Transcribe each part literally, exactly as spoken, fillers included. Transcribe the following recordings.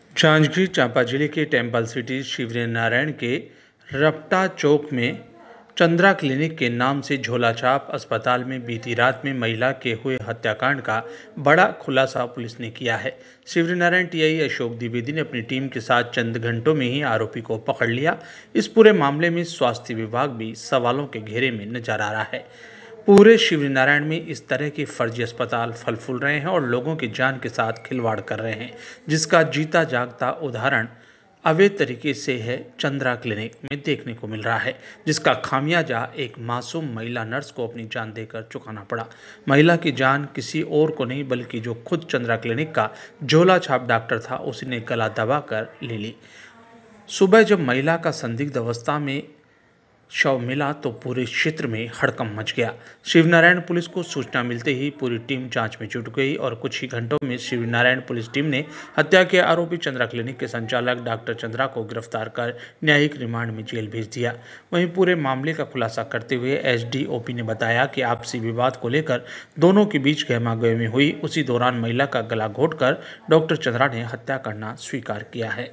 जांजगीर चांपा जिले के temple city Shivnarayan के रपटा चौक में चंद्रा क्लिनिक के नाम से झोलाछाप अस्पताल में बीती रात में महिला के हुए हत्याकांड का बड़ा खुलासा पुलिस ने किया है। शिवनारायण टीआई अशोक द्विवेदी ने अपनी टीम के साथ चंद घंटों में ही आरोपी को पकड़ लिया। इस पूरे मामले में स्वास्थ्य विभाग भी सवालों के घेरे में नजर आ रहा है। पूरे शिवनारायण में इस तरह के फर्जी अस्पताल फल फूल रहे हैं और लोगों की जान के साथ खिलवाड़ कर रहे हैं, जिसका जीता जागता उदाहरण अवैध तरीके से है चंद्रा क्लिनिक में देखने को मिल रहा है, जिसका खामियाजा एक मासूम महिला नर्स को अपनी जान देकर चुकाना पड़ा। महिला की जान किसी और को नहीं बल्कि जो खुद चंद्रा क्लिनिक का झोला छाप डॉक्टर था उसी ने गला दबा कर ले ली। सुबह जब महिला का संदिग्ध अवस्था में शव मिला तो पूरे क्षेत्र में हड़कंप मच गया। शिवनारायण पुलिस को सूचना मिलते ही पूरी टीम जांच में जुट गई और कुछ ही घंटों में शिवनारायण पुलिस टीम ने हत्या के आरोपी चंद्रा क्लिनिक के संचालक डॉक्टर चंद्रा को गिरफ्तार कर न्यायिक रिमांड में जेल भेज दिया। वहीं पूरे मामले का खुलासा करते हुए एसडीओपी ने बताया कि आपसी विवाद को लेकर दोनों के बीच गहमागहमी हुई। उसी दौरान महिला का गला घोंटकर डॉक्टर चंद्रा ने हत्या करना स्वीकार किया है।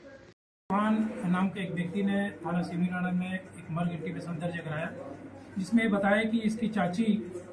नाम के एक व्यक्ति ने थाना शिवनारायण में एक मर्ग इंटीमेशन दर्ज कराया, जिसमें बताया कि इसकी चाची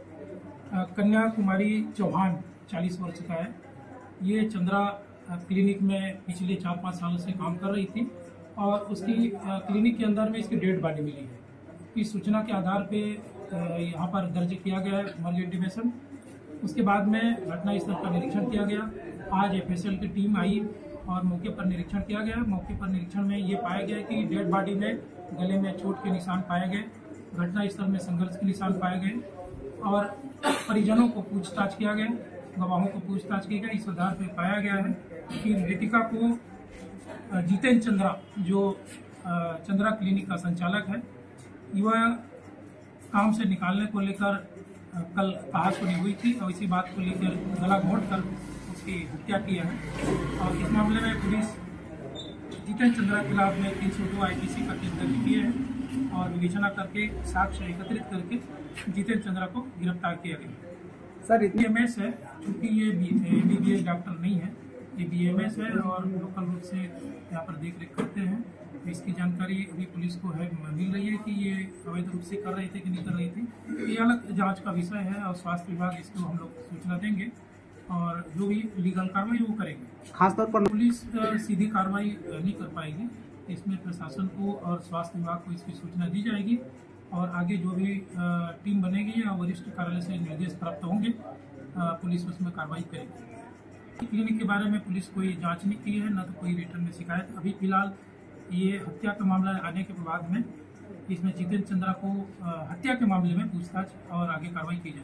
कन्या कुमारी चौहान चालीस वर्ष का है। ये चंद्रा क्लिनिक में पिछले चार पाँच सालों से काम कर रही थी और उसकी क्लिनिक के अंदर में इसकी डेड बॉडी मिली है। इस सूचना के आधार पे यहाँ पर दर्ज किया गया है मर्ग इंटीमेशन। उसके बाद में घटनास्थल का निरीक्षण किया गया। आज एफएसएल की टीम आई और मौके पर निरीक्षण किया गया। मौके पर निरीक्षण में ये पाया गया कि डेड बॉडी में गले में चोट के निशान पाए गए, घटनास्थल में संघर्ष के निशान पाए गए और परिजनों को पूछताछ किया गया, गवाहों को पूछताछ की गई। इस आधार पर पाया गया है कि मृतिका को जितेंद्र चंद्रा, जो चंद्रा क्लिनिक का संचालक है, वह काम से निकालने को लेकर कल कहासुनी हुई थी और इसी बात को लेकर गला घोंटकर उसकी हत्या की है। और इस मामले में पुलिस जितेंद्र चंद्रा के खिलाफ में तीन सौ दो आईपीसी का केस दर्ज किए हैं और विवेचना करके साक्ष्य एकत्रित करके जितेंद्र चंद्रा को गिरफ्तार किया गया। सर बीएमएस है, क्योंकि ये एमबीबीएस डॉक्टर नहीं है, ये बीएमएस है और लोकल रूप से यहाँ पर देख रेख करते हैं। इसकी जानकारी अभी पुलिस को है मिल रही है कि ये अवैध रूप से कर रहे थे कि नहीं कर रही थी। ये अलग जांच का विषय है और स्वास्थ्य विभाग इसको हम लोग सूचना देंगे और जो भी लीगल कार्रवाई वो करेंगे। खासतौर पर पुलिस सीधी कार्रवाई नहीं कर पाएगी, इसमें प्रशासन को और स्वास्थ्य विभाग को इसकी सूचना दी जाएगी और आगे जो भी टीम बनेगी या वरिष्ठ कार्यालय से निर्देश प्राप्त होंगे, पुलिस उसमें कार्रवाई करेगी। क्लिनिक के बारे में पुलिस कोई जांच नहीं की है, न तो कोई रिटर्न में शिकायत। अभी फिलहाल ये हत्या का मामला आने के बाद में इसमें जितेंद्र चंद्रा को हत्या के मामले में पूछताछ और आगे कार्रवाई की जाए।